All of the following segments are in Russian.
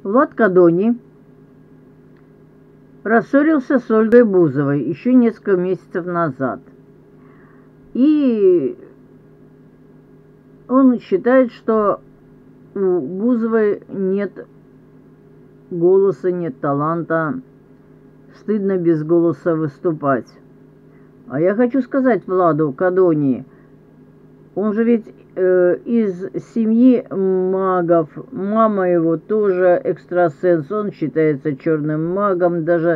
Влад Кадони рассорился с Ольгой Бузовой еще несколько месяцев назад. И он считает, что у Бузовой нет голоса, нет таланта, стыдно без голоса выступать. А я хочу сказать Владу Кадони, он же ведь из семьи магов, мама его тоже экстрасенс, он считается черным магом, даже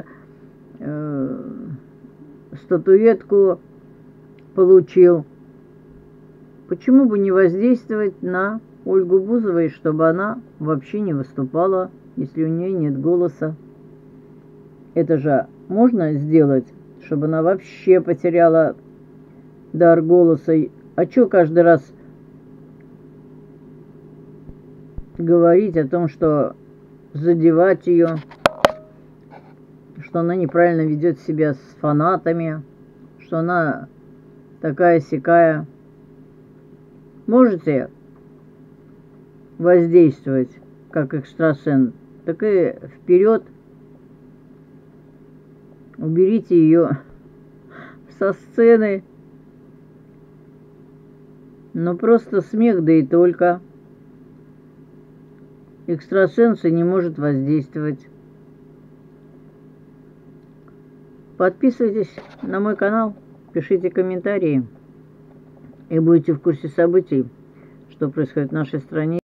статуэтку получил. Почему бы не воздействовать на Ольгу Бузовой, чтобы она вообще не выступала, если у нее нет голоса? Это же можно сделать, чтобы она вообще потеряла дар голоса. А что каждый раз говорить о том, что задевать ее, что она неправильно ведет себя с фанатами, что она такая-сякая? Можете воздействовать как экстрасенс, так и вперед уберите ее со сцены. Но просто смех, да и только. Экстрасенс не может воздействовать. Подписывайтесь на мой канал, пишите комментарии и будете в курсе событий, что происходит в нашей стране.